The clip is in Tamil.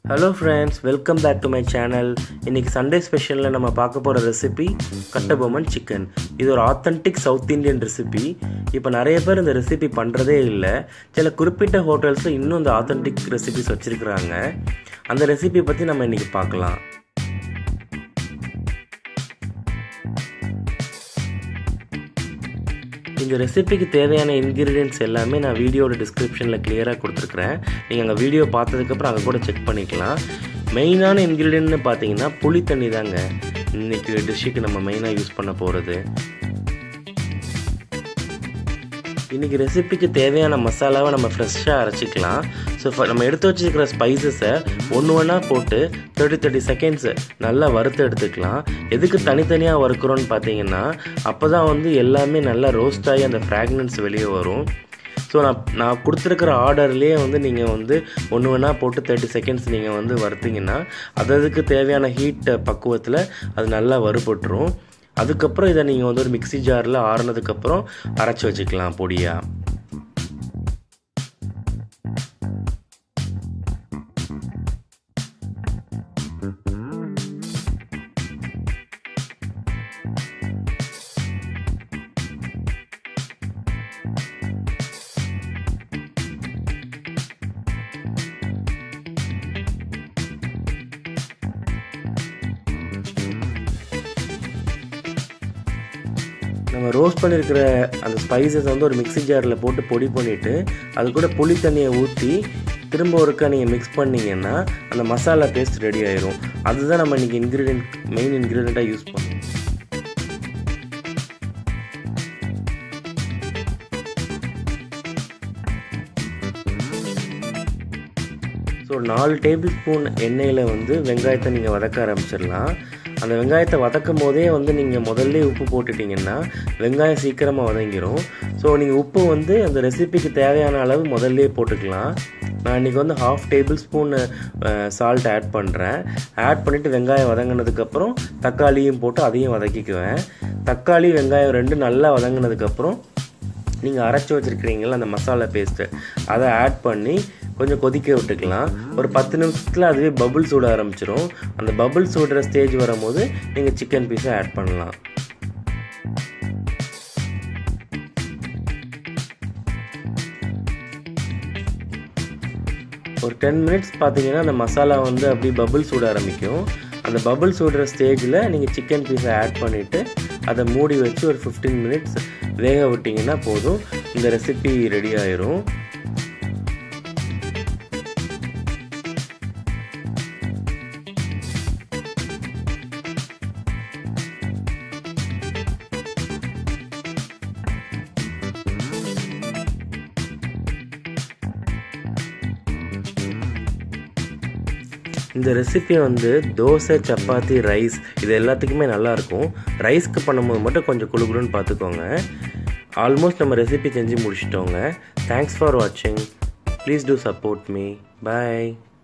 Hello friends, welcome back to my channel. இன்னைக்கு சண்டே ஸ்பெஷல்ல நம்ம பார்க்க போற ரெசிபி கட்டபொம்மன் சிக்கன். இது ஒரு ஆத்தென்டிக் சவுத் இந்தியன் ரெசிபி. இப்போ நிறைய பேர் இந்த ரெசிபி பண்றதே இல்ல. சில குறிப்பிட்ட ஹோட்டல்ஸ்ல இன்னும் இந்த ஆத்தென்டிக் ரெசிபிஸ் வச்சிருக்காங்க. அந்த ரெசிபி பத்தி நம்ம இன்னைக்கு பார்க்கலாம். இந்த ரெசிபிக்கு தேவையான இன்கிரிடியன்ட்ஸ் எல்லாமே நான் வீடியோட டிஸ்கிரிப்ஷனில் கிளியராக கொடுத்துருக்குறேன். நீங்கள் அங்கே வீடியோ பார்த்ததுக்கப்புறம் அங்கே கூட செக் பண்ணிக்கலாம். மெயினான இன்கிரிடியன்ட்னு பார்த்தீங்கன்னா புளி தண்ணி தாங்க இன்றைக்கி டிஷ்ஷுக்கு நம்ம மெயினாக யூஸ் பண்ண போகிறது. இன்றைக்கி ரெசிபிக்கு தேவையான மசாலாவை நம்ம ஃப்ரெஷ்ஷாக அரைச்சிக்கலாம். ஸோ நம்ம எடுத்து வச்சுருக்கிற ஸ்பைசஸை ஒன்று போட்டு 30 செகண்ட்ஸு நல்லா வறுத்து எடுத்துக்கலாம். எதுக்கு தனித்தனியாக வறுக்கிறோன்னு பார்த்தீங்கன்னா அப்போ தான் எல்லாமே நல்லா ரோஸ்ட் ஆகி அந்த ஃப்ராக்னன்ஸ் வெளியே வரும். ஸோ நான் கொடுத்துருக்கிற ஆர்டர்லேயே நீங்கள் ஒன்று போட்டு 30 செகண்ட்ஸ் நீங்கள் வறுத்திங்கன்னா அதுக்கு தேவையான ஹீட் பக்குவத்தில் அது நல்லா வறுபட்டுரும். அதுக்கப்புறம் இதை நீங்கள் ஒரு மிக்ஸி ஜாரில் ஆறுனதுக்கப்புறம் அரைச்சி வச்சுக்கலாம் பொடியாக. நம்ம ரோஸ்ட் பண்ணியிருக்கிற அந்த ஸ்பைசஸ் ஒரு மிக்ஸி ஜாரில் போட்டு பொடி பண்ணிவிட்டு அது கூட புளி தண்ணியை ஊற்றி திரும்ப ஒருக்கா நீங்கள் மிக்ஸ் பண்ணிங்கன்னா அந்த மசாலா பேஸ்ட் ரெடி ஆயிரும். அதுதான் நம்ம இன்றைக்கி மெயின் இன்க்ரீடியண்ட்டாக யூஸ் பண்ணுவோம். ஸோ 4 டேபிள் ஸ்பூன் எண்ணெயில் வெங்காயத்தை நீங்கள் வதக்க ஆரம்பிச்சிடலாம். அந்த வெங்காயத்தை வதக்கும் போதே நீங்கள் முதல்ல உப்பு போட்டுட்டிங்கன்னா வெங்காயம் சீக்கிரமாக வதங்கிடும். ஸோ நீங்கள் உப்பு அந்த ரெசிபிக்கு தேவையான அளவு முதல்ல போட்டுக்கலாம். நான் இன்றைக்கி 1/2 டேபிள் ஸ்பூன் சால்ட் ஆட் பண்ணுறேன். ஆட் பண்ணிவிட்டு வெங்காயம் வதங்கினதுக்கப்புறம் தக்காளியும் போட்டு அதையும் வதக்கிக்குவேன். தக்காளி வெங்காயம் ரெண்டும் நல்லா வதங்கினதுக்கப்புறம் நீங்கள் அரைச்சி வச்சுருக்கிறீங்களா அந்த மசாலா பேஸ்ட்டு அதை ஆட் பண்ணி கொஞ்சம் கொதிக்க விட்டுக்கலாம். ஒரு 10 நிமிஷத்தில் அதுவே பபுள்ஸ் விட ஆரம்பிச்சிடும். அந்த பபுள்ஸ் விடுற ஸ்டேஜ் வரும்போது நீங்கள் சிக்கன் பீஸை ஆட் பண்ணலாம். ஒரு 10 மினிட்ஸ் பார்த்தீங்கன்னா அந்த மசாலா அப்படி பபுள்ஸ் விட ஆரம்பிக்கும். அந்த பபுள்ஸ் விடுற ஸ்டேஜில் நீங்கள் சிக்கன் பீஸை ஆட் பண்ணிவிட்டு அதை மூடி வச்சு ஒரு 15 மினிட்ஸ் வேக விட்டிங்கன்னா போதும். இந்த ரெசிபி ரெடி ஆயிரும். இந்த ரெசிபி தோசை, சப்பாத்தி, ரைஸ் இது எல்லாத்துக்குமே நல்லாயிருக்கும். ரைஸ்க்கு பண்ணும்போது மட்டும் கொஞ்சம் குளுகுளுன்னு பார்த்துக்கோங்க. ஆல்மோஸ்ட் நம்ம ரெசிபி செஞ்சு முடிச்சிட்டோங்க. தேங்க்ஸ் ஃபார் வாட்சிங். Please do support me. Bye.